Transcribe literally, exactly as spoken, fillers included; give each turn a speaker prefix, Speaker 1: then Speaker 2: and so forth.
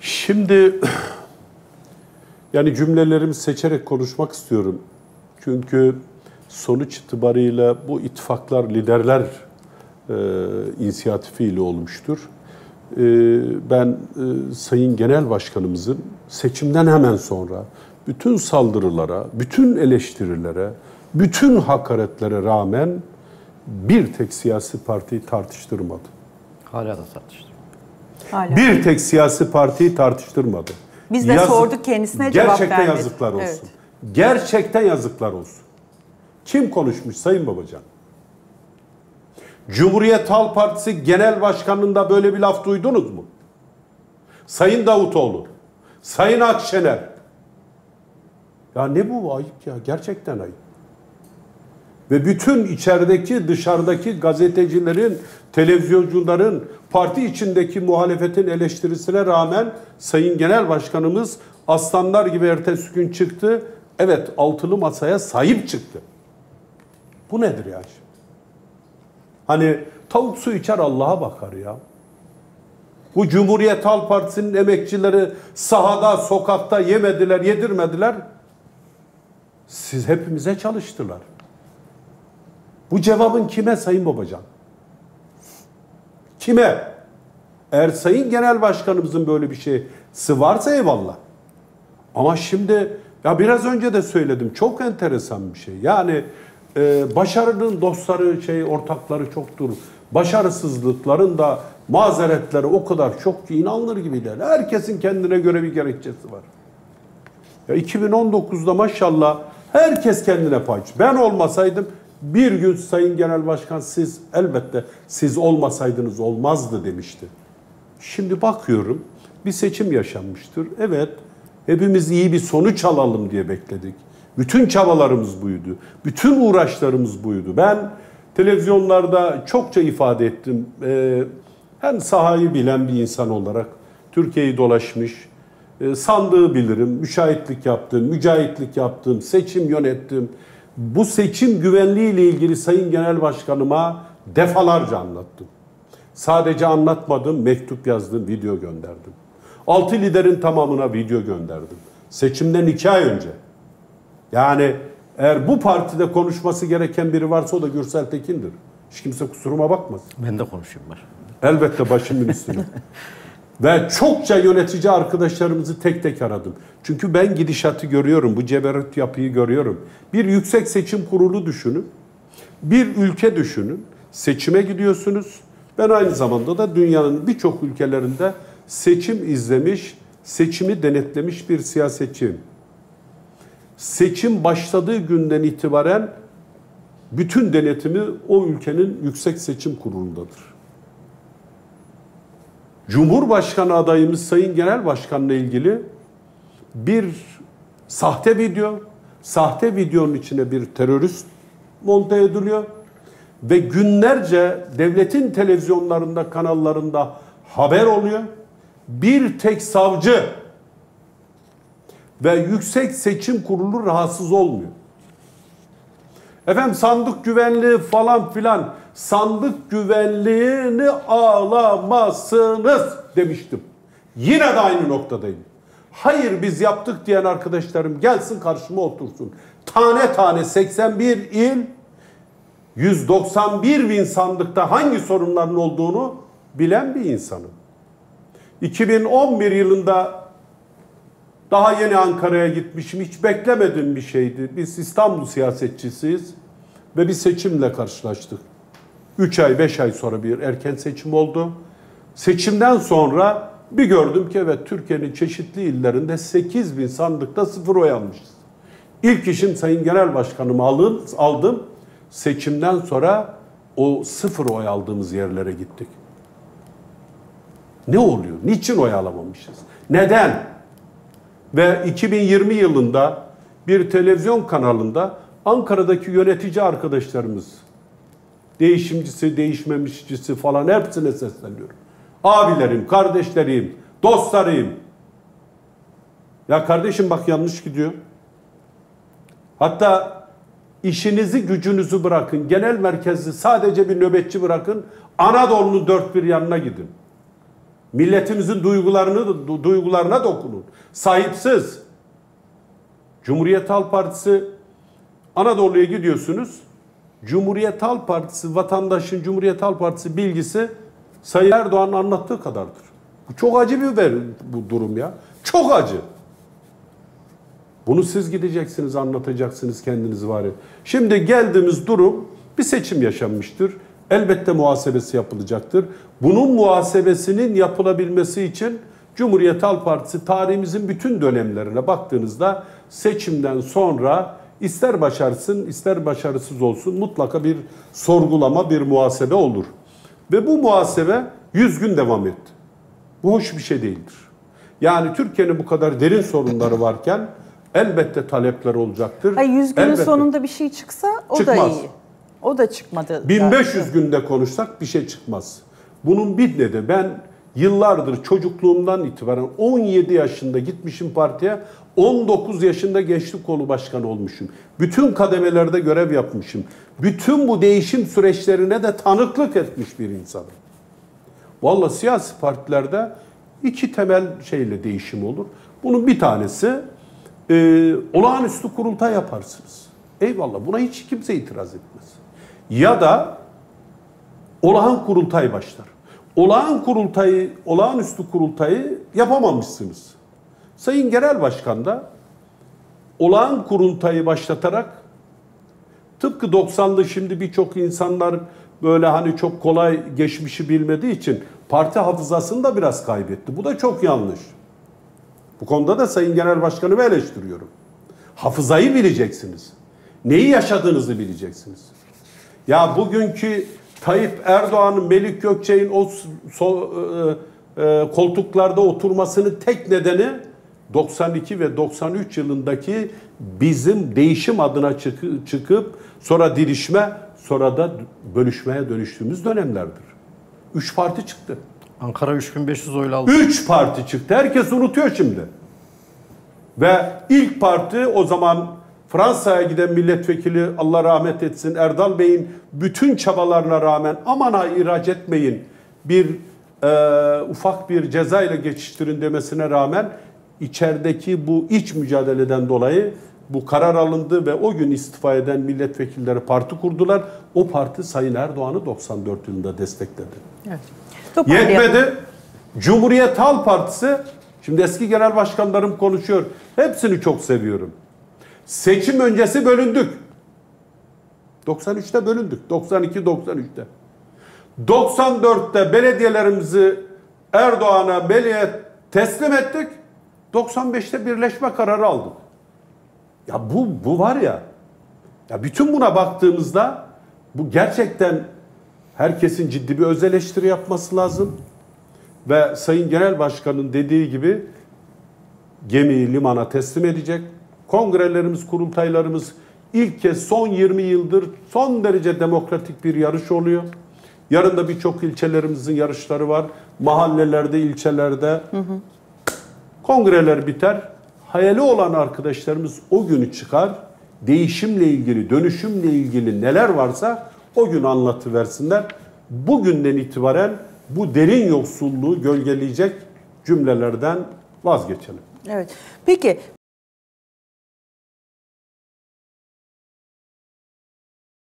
Speaker 1: Şimdi yani cümlelerimi seçerek konuşmak istiyorum. Çünkü sonuç itibarıyla bu ittifaklar liderler e, inisiyatifiyle olmuştur. E, ben e, Sayın Genel Başkanımızın seçimden hemen sonra bütün saldırılara, bütün eleştirilere, bütün hakaretlere rağmen bir tek siyasi partiyi tartıştırmadı.
Speaker 2: Hala da tartıştırmadı.
Speaker 1: Hala. Bir tek siyasi partiyi tartıştırmadı.
Speaker 3: Biz de Yazık, sorduk kendisine cevap vermedi.
Speaker 1: Gerçekten yazıklar olsun. Evet. Gerçekten yazıklar olsun. Kim konuşmuş Sayın Babacan? Cumhuriyet Halk Partisi Genel Başkanı'nda böyle bir laf duydunuz mu? Sayın Davutoğlu, Sayın Akşener. Ya ne bu ayıp ya? Gerçekten ayıp. Ve bütün içerideki, dışarıdaki gazetecilerin, televizyoncuların, parti içindeki muhalefetin eleştirisine rağmen Sayın Genel Başkanımız aslanlar gibi ertesi gün çıktı. Evet, altılı masaya sahip çıktı. Bu nedir ya? Hani tavuk su içer Allah'a bakar ya. Bu Cumhuriyet Halk Partisi'nin emekçileri sahada, sokakta yemediler, yedirmediler. Siz hepimize çalıştılar. Bu cevabın kime Sayın Babacan? Kime? Eğer Sayın Genel Başkanımızın böyle bir şeysi varsa eyvallah. Ama şimdi ya biraz önce de söyledim, çok enteresan bir şey. Yani e, başarının dostları, şey ortakları çoktur. Başarısızlıkların da mazeretleri o kadar çok ki inanılır gibi değil. Herkesin kendine göre bir gerekçesi var. Ya iki bin on dokuzda maşallah herkes kendine pay. Ben olmasaydım bir gün Sayın Genel Başkan siz elbette siz olmasaydınız olmazdı demişti. Şimdi bakıyorum bir seçim yaşanmıştır. Evet, hepimiz iyi bir sonuç alalım diye bekledik. Bütün çabalarımız buydu. Bütün uğraşlarımız buydu. Ben televizyonlarda çokça ifade ettim. Ee, hem sahayı bilen bir insan olarak Türkiye'yi dolaşmış, e, sandığı bilirim, müşahitlik yaptım, mücahitlik yaptım, seçim yönettim. Bu seçim güvenliği ile ilgili Sayın Genel Başkanıma defalarca anlattım. Sadece anlatmadım, mektup yazdım, video gönderdim. Altı liderin tamamına video gönderdim. Seçimden iki ay önce. Yani eğer bu partide konuşması gereken biri varsa o da Gürsel Tekin'dir. Hiç kimse kusuruma bakmasın.
Speaker 2: Ben de konuşayım var.
Speaker 1: Elbette başımın üstüne. Ve çokça yönetici arkadaşlarımızı tek tek aradım. Çünkü ben gidişatı görüyorum, bu ceberut yapıyı görüyorum. Bir yüksek seçim kurulu düşünün, bir ülke düşünün, seçime gidiyorsunuz. Ben aynı zamanda da dünyanın birçok ülkelerinde seçim izlemiş, seçimi denetlemiş bir siyasetçiyim. Seçim başladığı günden itibaren bütün denetimi o ülkenin yüksek seçim kurulundadır. Cumhurbaşkanı adayımız Sayın Genel Başkan'la ilgili bir sahte video, sahte videonun içine bir terörist monte ediliyor ve günlerce devletin televizyonlarında, kanallarında haber oluyor. Bir tek savcı ve Yüksek Seçim Kurulu rahatsız olmuyor. Efendim sandık güvenliği falan filan, sandık güvenliğini ağlamasınız demiştim. Yine de aynı noktadayım. Hayır biz yaptık diyen arkadaşlarım gelsin karşıma otursun. Tane tane seksen bir il, yüz doksan bir bin sandıkta hangi sorunların olduğunu bilen bir insanım. iki bin on bir yılında daha yeni Ankara'ya gitmişim. Hiç beklemediğim bir şeydi. Biz İstanbul siyasetçisiyiz ve bir seçimle karşılaştık. üç ay, beş ay sonra bir erken seçim oldu. Seçimden sonra bir gördüm ki evet Türkiye'nin çeşitli illerinde sekiz bin sandıkta sıfır oy almışız. İlk işim Sayın Genel Başkanımı aldım. Seçimden sonra o sıfır oy aldığımız yerlere gittik. Ne oluyor? Niçin oy alamamışız? Neden? Ve iki bin yirmi yılında bir televizyon kanalında Ankara'daki yönetici arkadaşlarımız, değişimcisi, değişmemişçisi falan hepsine sesleniyorum. Abilerim, kardeşlerim, dostlarım. Ya kardeşim bak yanlış gidiyor. Hatta işinizi gücünüzü bırakın. Genel merkezi sadece bir nöbetçi bırakın. Anadolu'nun dört bir yanına gidin. Milletimizin duygularını du- duygularına dokunun. Sahipsiz. Cumhuriyet Halk Partisi, Anadolu'ya gidiyorsunuz. Cumhuriyet Halk Partisi, vatandaşın Cumhuriyet Halk Partisi bilgisi Sayın Erdoğan'ın anlattığı kadardır. Bu çok acı bir ver, bu durum ya. Çok acı. Bunu siz gideceksiniz, anlatacaksınız kendiniz var ya. Şimdi geldiğimiz durum, bir seçim yaşanmıştır. Elbette muhasebesi yapılacaktır. Bunun muhasebesinin yapılabilmesi için Cumhuriyet Halk Partisi tarihimizin bütün dönemlerine baktığınızda seçimden sonra ister başarısın ister başarısız olsun mutlaka bir sorgulama, bir muhasebe olur. Ve bu muhasebe yüz gün devam etti. Bu hoş bir şey değildir. Yani Türkiye'nin bu kadar derin sorunları varken elbette talepler olacaktır.
Speaker 3: Ay yüz günün
Speaker 1: Elbette.
Speaker 3: sonunda bir şey çıksa o
Speaker 1: Çıkmaz.
Speaker 3: da iyi. O da çıkmadı.
Speaker 1: bin beş yüz günde konuşsak bir şey çıkmaz. Bunun bir nedeni, ben yıllardır çocukluğumdan itibaren on yedi yaşında gitmişim partiye, on dokuz yaşında gençlik kolu başkanı olmuşum. Bütün kademelerde görev yapmışım. Bütün bu değişim süreçlerine de tanıklık etmiş bir insanım. Vallahi siyasi partilerde iki temel şeyle değişim olur. Bunun bir tanesi e, olağanüstü kurultay yaparsınız. Eyvallah, buna hiç kimse itiraz etmez. Ya da olağan kurultay başlar. Olağan kurultayı, olağanüstü kurultayı yapamamışsınız. Sayın Genel Başkan da olağan kurultayı başlatarak, tıpkı doksanlı, şimdi birçok insanlar böyle hani çok kolay geçmişi bilmediği için parti hafızasını da biraz kaybetti. Bu da çok yanlış. Bu konuda da Sayın Genel Başkan'ı eleştiriyorum. Hafızayı bileceksiniz. Neyi yaşadığınızı bileceksiniz. Ya bugünkü Tayyip Erdoğan'ın, Melik Gökçek'in o so, e, e, koltuklarda oturmasının tek nedeni doksan iki ve doksan üç yılındaki bizim değişim adına çıkıp, çıkıp sonra dirişme, sonra da bölüşmeye dönüştüğümüz dönemlerdir. Üç parti çıktı.
Speaker 2: Ankara üç bin beş yüz oyla aldı.
Speaker 1: Üç parti çıktı. Herkes unutuyor şimdi. Ve ilk parti o zaman Fransa'ya giden milletvekili, Allah rahmet etsin, Erdal Bey'in bütün çabalarına rağmen aman ha ihraç etmeyin, bir e, ufak bir ceza ile geçiştirin demesine rağmen içerideki bu iç mücadeleden dolayı bu karar alındı ve o gün istifa eden milletvekilleri parti kurdular. O parti Sayın Erdoğan'ı doksan dört yılında destekledi.
Speaker 3: Evet.
Speaker 1: Yetmedi. Cumhuriyet Halk Partisi, şimdi eski genel başkanlarım konuşuyor. Hepsini çok seviyorum. Seçim öncesi bölündük. doksan üçte bölündük. doksan iki doksan üçte. doksan dörtte belediyelerimizi Erdoğan'a, Melih'e teslim ettik. doksan beşte birleşme kararı aldık. Ya bu bu var ya. Ya bütün buna baktığımızda bu gerçekten herkesin ciddi bir öz eleştiri yapması lazım. Ve Sayın Genel Başkan'ın dediği gibi gemiyi limana teslim edecek. Kongrelerimiz, kurultaylarımız ilk kez son yirmi yıldır son derece demokratik bir yarış oluyor. Yarın da birçok ilçelerimizin yarışları var. Mahallelerde, ilçelerde. Hı hı. Kongreler biter. Hayali olan arkadaşlarımız o günü çıkar. Değişimle ilgili, dönüşümle ilgili neler varsa o gün anlatıversinler. Bugünden itibaren bu derin yoksulluğu gölgeleyecek cümlelerden vazgeçelim.
Speaker 3: Evet. Peki